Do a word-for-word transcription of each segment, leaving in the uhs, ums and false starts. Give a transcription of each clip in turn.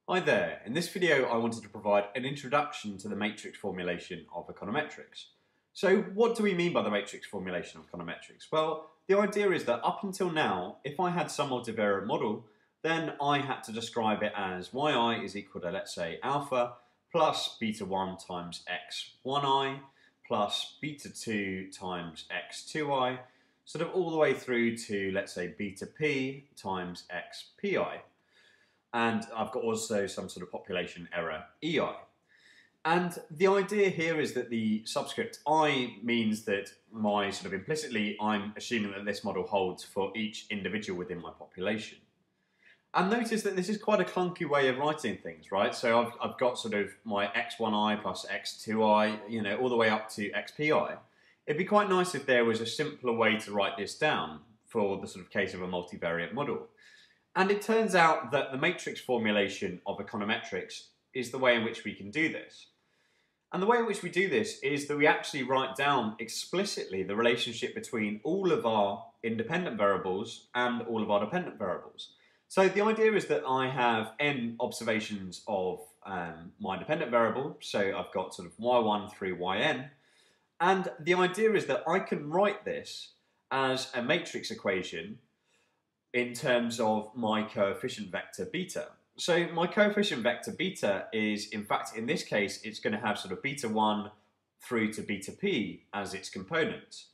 Hi there, in this video I wanted to provide an introduction to the matrix formulation of econometrics. So what do we mean by the matrix formulation of econometrics? Well, the idea is that up until now, if I had some multivariate model, then I had to describe it as yi is equal to, let's say, alpha plus beta one times x one i plus beta two times x two i, sort of all the way through to, let's say, beta p times x pi. And I've got also some sort of population error E I. And the idea here is that the subscript I means that my sort of implicitly I'm assuming that this model holds for each individual within my population. And notice that this is quite a clunky way of writing things, right? So I've, I've got sort of my x one i plus x two i, you know, all the way up to x pi. It'd be quite nice if there was a simpler way to write this down for the sort of case of a multivariate model. And it turns out that the matrix formulation of econometrics is the way in which we can do this. And the way in which we do this is that we actually write down explicitly the relationship between all of our independent variables and all of our dependent variables. So the idea is that I have n observations of um, my dependent variable, so I've got sort of y one through yn, and the idea is that I can write this as a matrix equation in terms of my coefficient vector beta. So my coefficient vector beta is, in fact, in this case, it's going to have sort of beta one through to beta p as its components.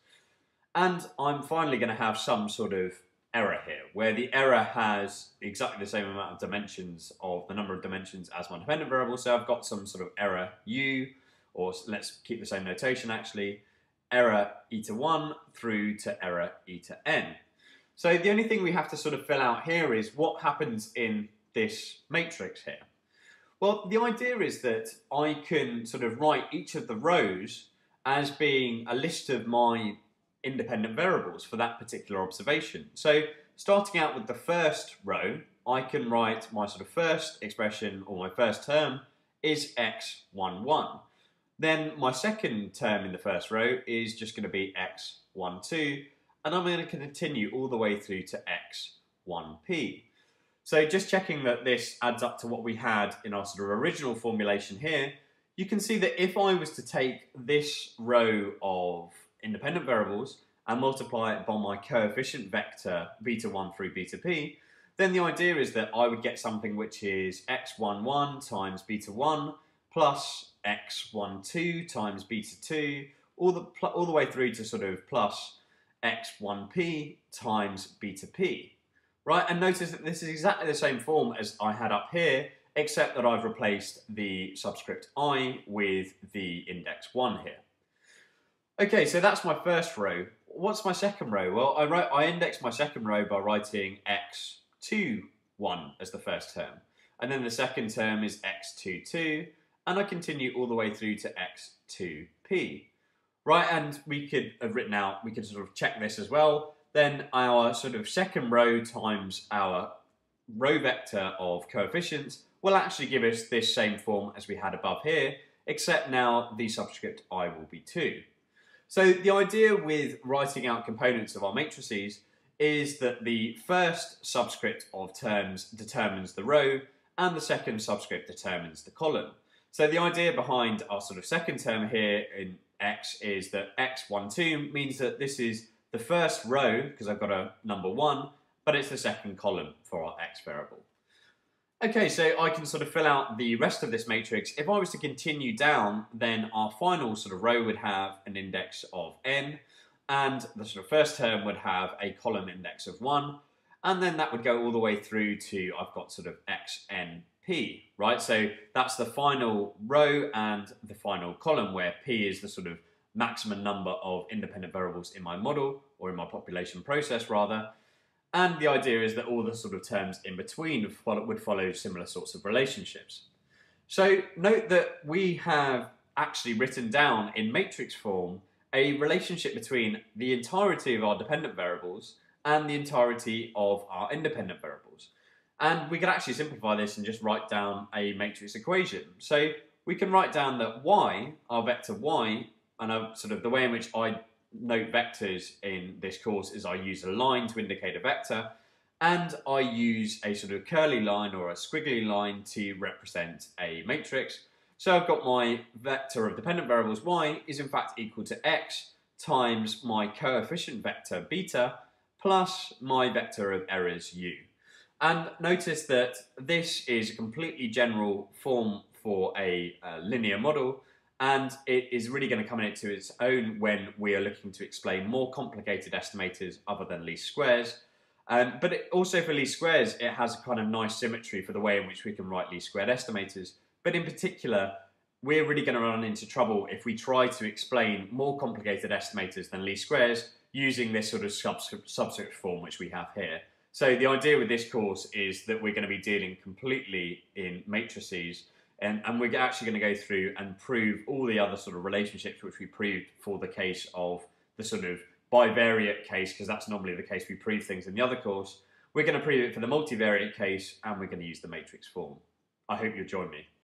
And I'm finally going to have some sort of error here, where the error has exactly the same amount of dimensions of the number of dimensions as my dependent variable. So I've got some sort of error u, or let's keep the same notation actually, error eta one through to error eta n. So the only thing we have to sort of fill out here is what happens in this matrix here. Well, the idea is that I can sort of write each of the rows as being a list of my independent variables for that particular observation. So starting out with the first row, I can write my sort of first expression, or my first term, is x one one. Then my second term in the first row is just going to be x one two. And I'm going to continue all the way through to x one p. So just checking that this adds up to what we had in our sort of original formulation here, you can see that if I was to take this row of independent variables and multiply it by my coefficient vector beta one through beta p, then the idea is that I would get something which is x one one times beta one plus x one two times beta two, all the, all the way through to sort of plus x one p times beta p, right? And notice that this is exactly the same form as I had up here, except that I've replaced the subscript I with the index one here. Okay, so that's my first row. What's my second row? Well, I wrote I indexed my second row by writing x two one as the first term, and then the second term is x two two, and I continue all the way through to x two p. Right, and we could have written out, we could sort of check this as well, then our sort of second row times our row vector of coefficients will actually give us this same form as we had above here, except now the subscript I will be two. So the idea with writing out components of our matrices is that the first subscript of terms determines the row, and the second subscript determines the column. So the idea behind our sort of second term here in x is that x one two means that this is the first row, because I've got a number one, but it's the second column for our x variable. Okay, so I can sort of fill out the rest of this matrix. If I was to continue down, then our final sort of row would have an index of n, and the sort of first term would have a column index of one, and then that would go all the way through to, I've got sort of xnp, right? So that's the final row and the final column, where p is the sort of maximum number of independent variables in my model, or in my population process rather. And the idea is that all the sort of terms in between would follow similar sorts of relationships. So note that we have actually written down in matrix form a relationship between the entirety of our dependent variables and the entirety of our independent variables. And we can actually simplify this and just write down a matrix equation. So we can write down that y, our vector y, and a, sort of the way in which I note vectors in this course is I use a line to indicate a vector, and I use a sort of curly line or a squiggly line to represent a matrix. So I've got my vector of dependent variables y is in fact equal to x times my coefficient vector beta plus my vector of errors u. And notice that this is a completely general form for a, a linear model, and it is really going to come into its own when we are looking to explain more complicated estimators other than least squares. Um, but it, also for least squares, it has a kind of nice symmetry for the way in which we can write least squared estimators. But in particular, we're really going to run into trouble if we try to explain more complicated estimators than least squares using this sort of subscript, subscript form which we have here. So the idea with this course is that we're going to be dealing completely in matrices, and, and we're actually going to go through and prove all the other sort of relationships which we proved for the case of the sort of bivariate case, because that's normally the case we prove things in the other course. We're going to prove it for the multivariate case, and we're going to use the matrix form. I hope you'll join me.